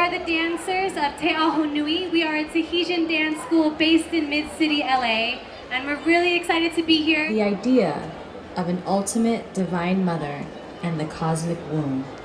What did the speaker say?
are the dancers of Aho Nui. We are a Tahitian dance school based in Mid-City, LA, and we're really excited to be here. The idea of an ultimate divine mother and the cosmic womb.